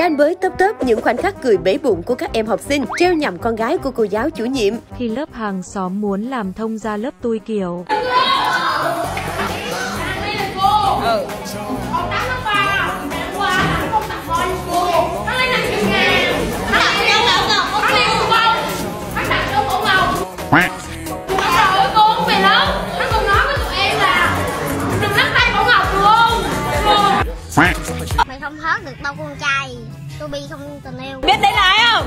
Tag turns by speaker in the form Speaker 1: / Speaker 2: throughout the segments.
Speaker 1: Đang bới tấp những khoảnh khắc cười bể bụng của các em học sinh treo nhầm con gái của cô giáo chủ nhiệm.
Speaker 2: Khi lớp hàng xóm muốn làm thông ra lớp tôi kiểu.
Speaker 3: Mày không hớt được bao con trai. Tôi bi không tình yêu.
Speaker 4: Biết đây là ai không?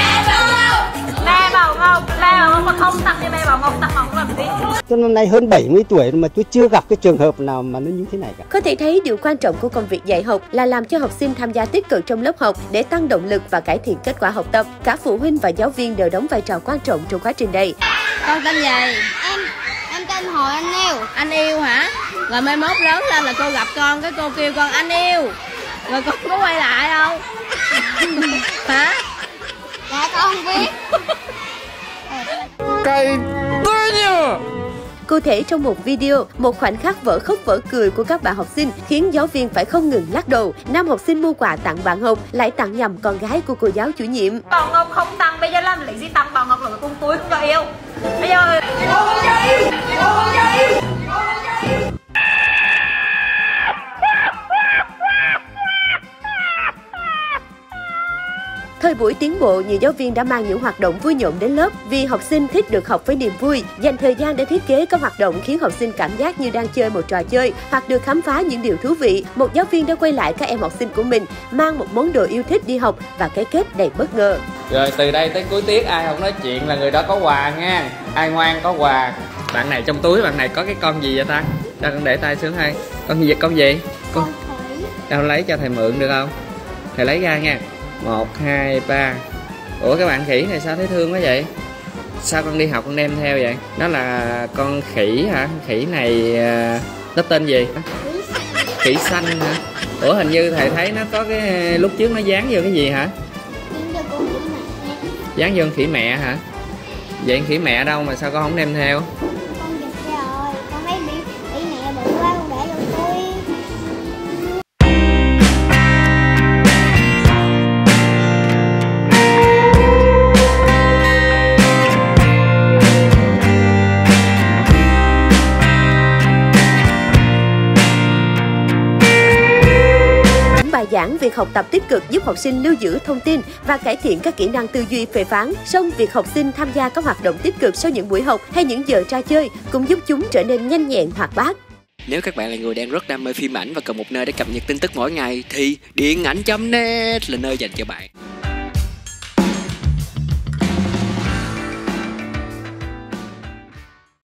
Speaker 4: Lê Bảo Ngọc. Lê Bảo Ngọc mà không tặng cho Lê Bảo Ngọc, tặng Ngọc làm gì?
Speaker 5: Tôi năm nay hơn 70 tuổi mà tôi chưa gặp cái trường hợp nào mà nó như thế này cả.
Speaker 1: Có thể thấy điều quan trọng của công việc dạy học là làm cho học sinh tham gia tích cực trong lớp học để tăng động lực và cải thiện kết quả học tập. Cả phụ huynh và giáo viên đều đóng vai trò quan trọng trong quá trình này.
Speaker 4: Con tên gì?
Speaker 3: Em tên Hồi Anh Yêu.
Speaker 4: Anh Yêu hả? Rồi mai mốt lớn lên là cô gặp con, cái cô kêu con anh yêu. Rồi con có quay lại không? Hả?
Speaker 3: Dạ con không biết.
Speaker 6: Cay tôi nhờ.
Speaker 1: Cụ thể trong một video, một khoảnh khắc vỡ khóc vỡ cười của các bạn học sinh khiến giáo viên phải không ngừng lắc đầu. Nam học sinh mua quà tặng bạn học lại tặng nhầm con gái của cô giáo chủ nhiệm.
Speaker 4: Bảo Ngọc không tặng, bây giờ làm lấy gì tặng Bảo Ngọc là con túi không cho yêu. Bây giờ
Speaker 1: Thời buổi tiến bộ, nhiều giáo viên đã mang những hoạt động vui nhộn đến lớp vì học sinh thích được học với niềm vui. Dành thời gian để thiết kế các hoạt động khiến học sinh cảm giác như đang chơi một trò chơi hoặc được khám phá những điều thú vị. Một giáo viên đã quay lại các em học sinh của mình, mang một món đồ yêu thích đi học và cái kết đầy bất ngờ.
Speaker 6: Rồi từ đây tới cuối tiết ai không nói chuyện là người đó có quà nha. Ai ngoan có quà. Bạn này trong túi bạn này có cái con gì vậy ta? Cho con để tay xuống hay. Con gì? Con đâu lấy cho thầy mượn được không? Thầy lấy ra nha. 1, 2, 3. Ủa cái bạn khỉ này sao thấy thương quá vậy? Sao con đi học con đem theo vậy? Nó là con khỉ hả? Khỉ này nó tên gì? Khỉ xanh hả? Ủa hình như thầy thấy nó có cái lúc trước nó dán vô cái gì hả? Dán vô con khỉ mẹ hả? Vậy khỉ mẹ đâu mà sao con không đem theo?
Speaker 3: Con giật rồi. Con thấy bị mẹ bự quá con để vô túi.
Speaker 1: Bài giảng việc học tập tích cực giúp học sinh lưu giữ thông tin và cải thiện các kỹ năng tư duy phê phán. Song việc học sinh tham gia các hoạt động tích cực sau những buổi học hay những giờ ra chơi cũng giúp chúng trở nên nhanh nhẹn hoạt bát.
Speaker 7: Nếu các bạn là người đang rất đam mê phim ảnh và cần một nơi để cập nhật tin tức mỗi ngày thì Điện Ảnh.net là nơi dành cho bạn.